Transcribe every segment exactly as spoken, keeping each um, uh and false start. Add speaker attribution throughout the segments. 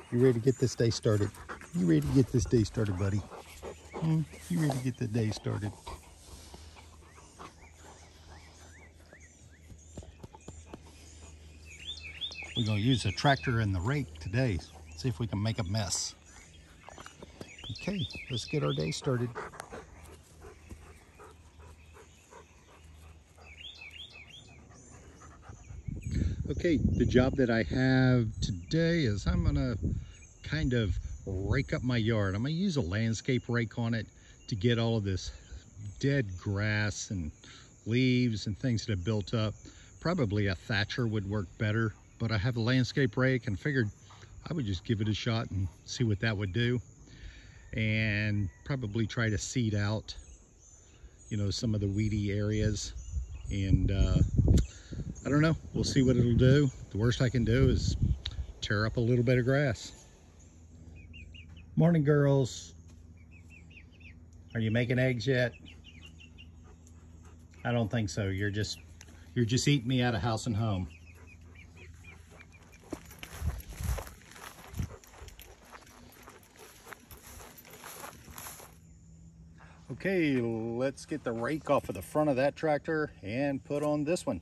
Speaker 1: You ready to get this day started? You ready to get this day started, buddy? Hmm? You ready to get the day started? We're going to use the tractor and the rake today. See if we can make a mess. Okay, let's get our day started. Okay, the job that I have today is I'm going to kind of rake up my yard. I'm going to use a landscape rake on it to get all of this dead grass and leaves and things that have built up. Probably a thatcher would work better, but I have a landscape rake and figured I would just give it a shot and see what that would do, and probably try to seed out, you know, some of the weedy areas. And uh, I don't know, we'll see what it'll do. The worst I can do is tear up a little bit of grass. Morning, girls. Are you making eggs yet? I don't think so. You're just you're just eating me out of house and home. Okay, let's get the rake off of the front of that tractor and put on this one.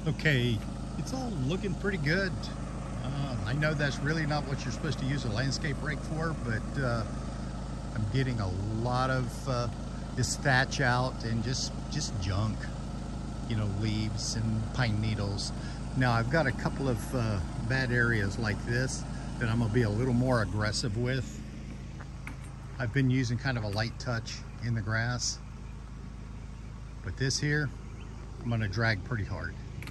Speaker 1: Okay, it's all looking pretty good. Uh, I know that's really not what you're supposed to use a landscape rake for, but uh, I'm getting a lot of uh, this thatch out and just, just junk, you know, leaves and pine needles. Now I've got a couple of uh, bad areas like this that I'm gonna be a little more aggressive with. I've been using kind of a light touch in the grass, but this here, I'm gonna drag pretty hard.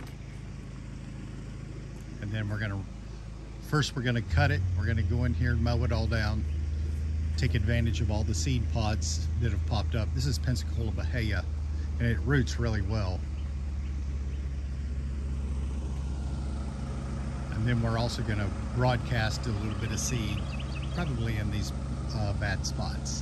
Speaker 1: And then we're gonna, first we're gonna cut it. We're gonna go in here and mow it all down. Take advantage of all the seed pods that have popped up. This is Pensacola bahia, and it roots really well. And then we're also gonna broadcast a little bit of seed, probably in these uh, bad spots.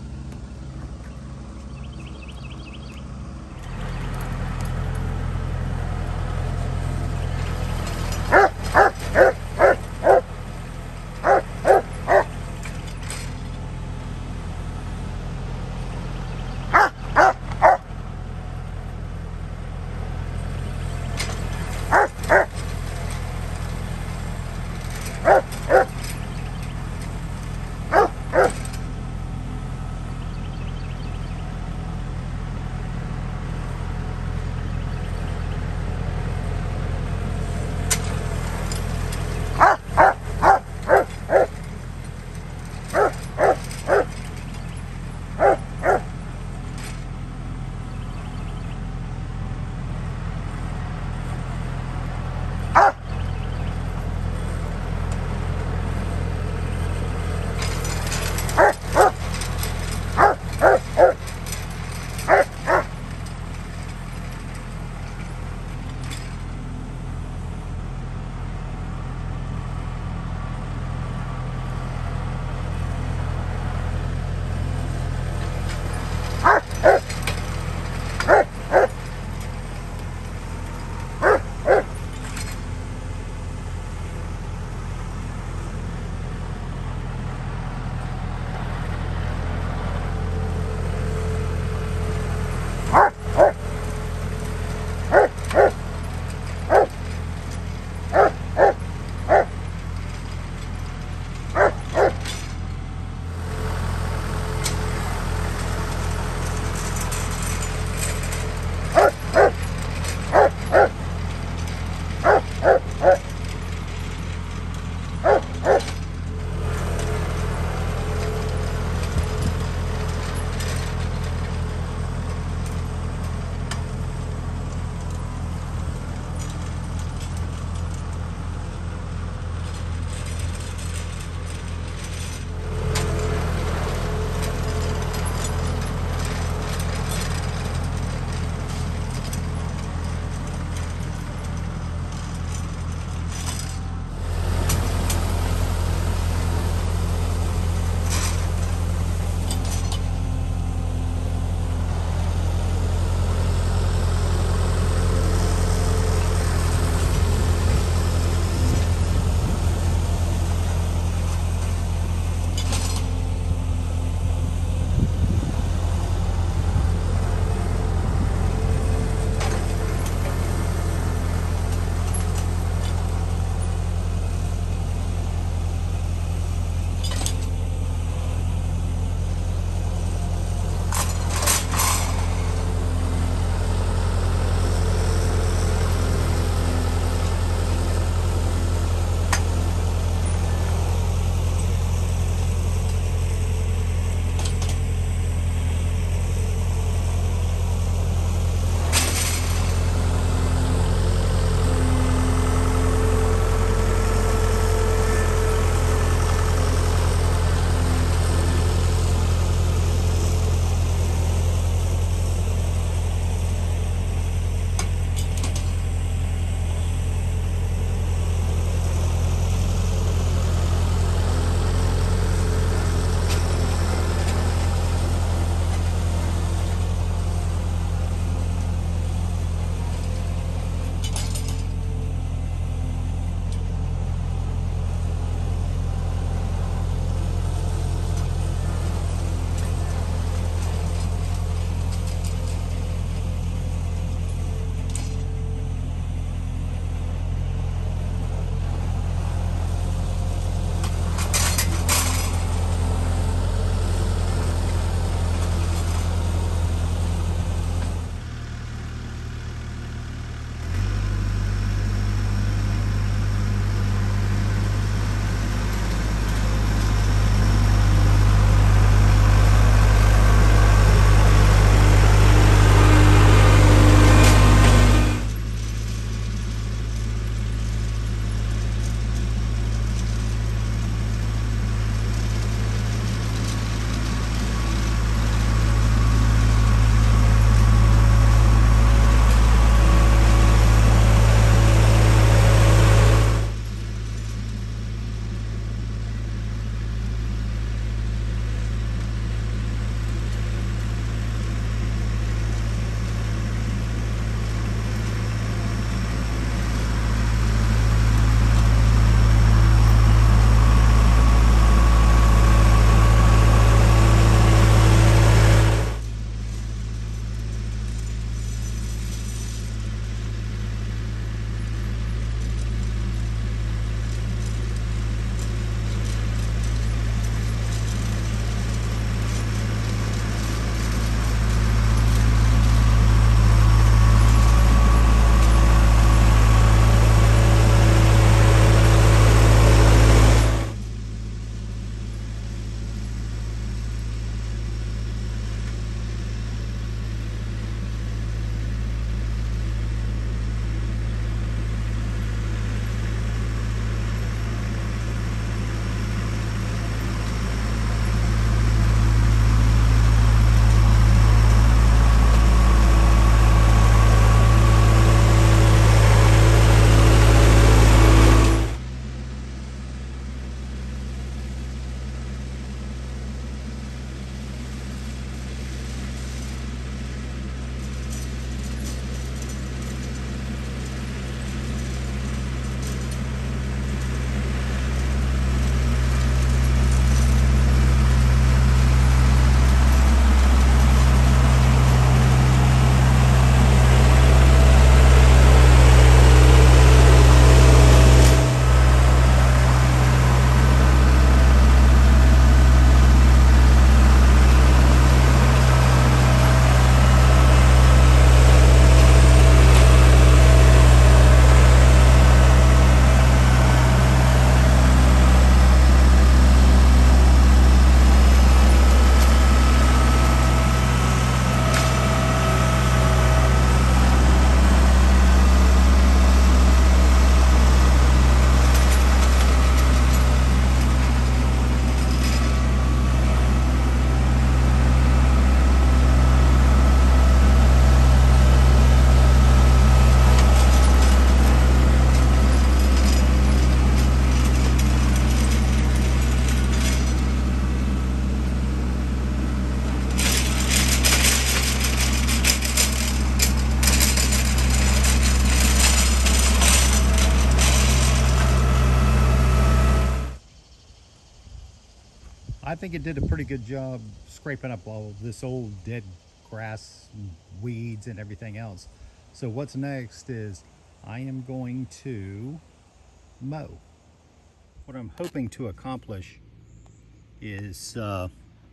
Speaker 1: I think it did a pretty good job scraping up all this old dead grass and weeds and everything else. So what's next is I am going to mow. What I'm hoping to accomplish is uh,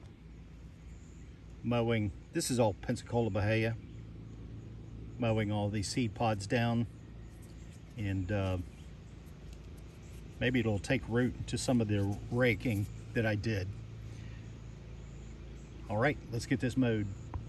Speaker 1: mowing, this is all Pensacola bahia, mowing all these seed pods down, and uh, maybe it'll take root to some of the raking that I did. All right, let's get this mowed.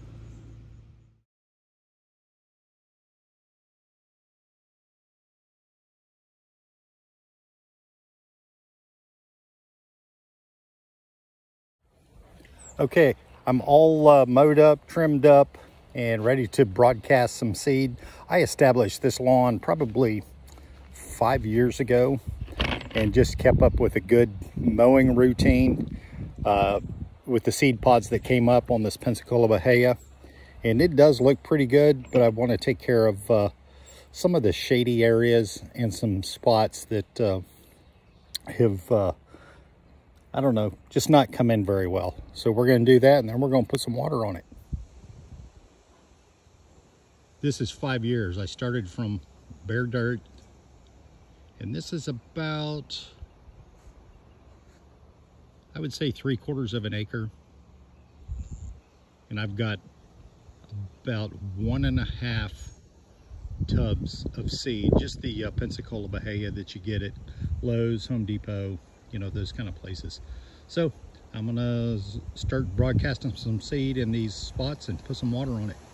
Speaker 1: Okay, I'm all uh, mowed up, trimmed up, and ready to broadcast some seed. I established this lawn probably five years ago and just kept up with a good mowing routine uh, with the seed pods that came up on this Pensacola bahia. And it does look pretty good, but I want to take care of uh, some of the shady areas and some spots that uh, have uh, I don't know, just not come in very well. So we're going to do that, and then we're going to put some water on it. This is five years. I started from bare dirt, and this is about, I would say, three quarters of an acre. And I've got about one and a half tubs of seed, just the uh, Pensacola bahia that you get at Lowe's, Home Depot, you know, those kind of places. So I'm gonna start broadcasting some seed in these spots and put some water on it.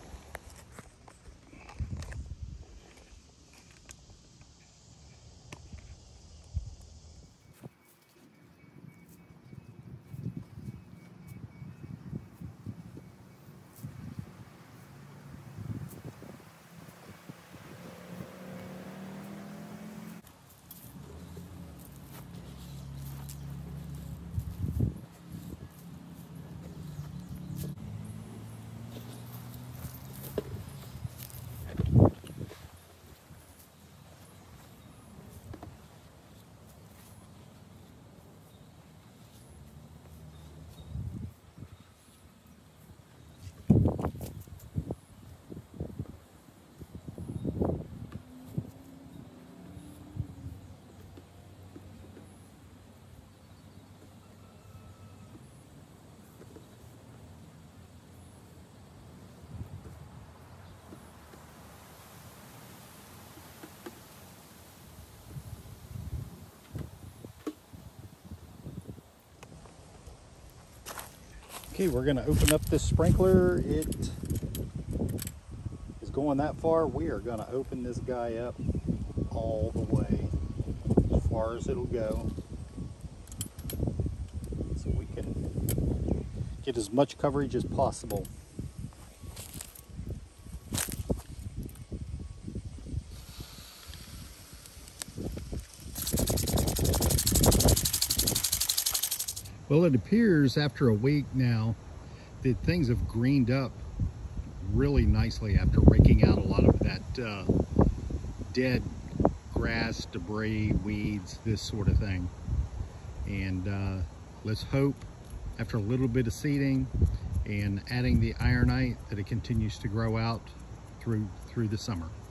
Speaker 1: Okay, we're gonna open up this sprinkler. It is going that far. We are gonna open this guy up all the way as far as it'll go, so we can get as much coverage as possible. Well, it appears after a week now that things have greened up really nicely after raking out a lot of that uh, dead grass, debris, weeds, this sort of thing. And uh, let's hope after a little bit of seeding and adding the ironite that it continues to grow out through through the summer.